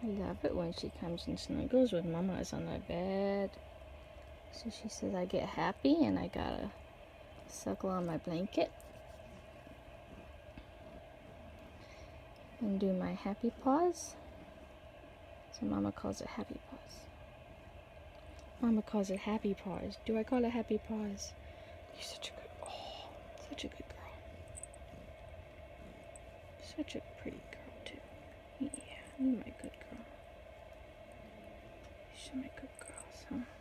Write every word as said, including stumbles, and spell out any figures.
I love it when she comes and snuggles with Mama's on the bed. So she says I get happy and I gotta suckle on my blanket and do my happy paws. So Mama calls it happy paws. Mama calls it happy paws. Do I call it happy paws? You're such a good, oh, such a good girl. Such a pretty girl too. Yeah, you're my good girl. You're my good girls, huh?